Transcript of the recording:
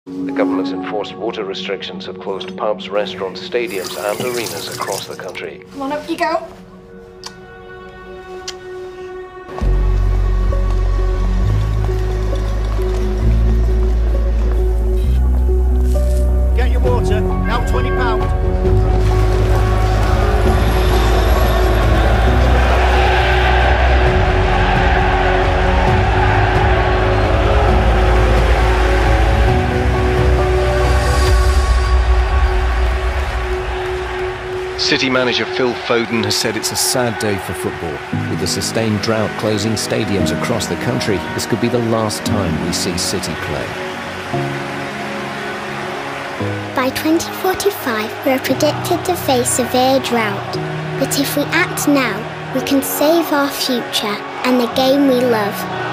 The government's enforced water restrictions have closed pubs, restaurants, stadiums and arenas across the country. Come on, up you go. Get your water, now £20. City manager Phil Foden has said it's a sad day for football. With the sustained drought closing stadiums across the country, this could be the last time we see City play. By 2045, we are predicted to face severe drought. But if we act now, we can save our future and the game we love.